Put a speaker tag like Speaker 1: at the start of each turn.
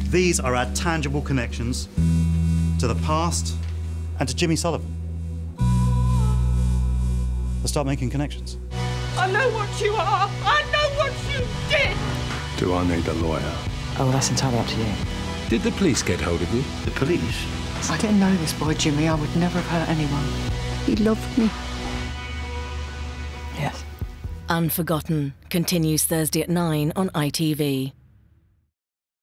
Speaker 1: These are our tangible connections to the past and to Jimmy Sullivan. Let's start making connections.
Speaker 2: I know what you are. I know what you did.
Speaker 3: Do I need a lawyer?
Speaker 4: Oh, well, that's entirely up to you.
Speaker 3: Did the police get hold of you?
Speaker 1: The police?
Speaker 4: I didn't know this boy, Jimmy. I would never have hurt anyone. He loved me. Yes.
Speaker 5: Unforgotten continues Thursday at 9 on ITV.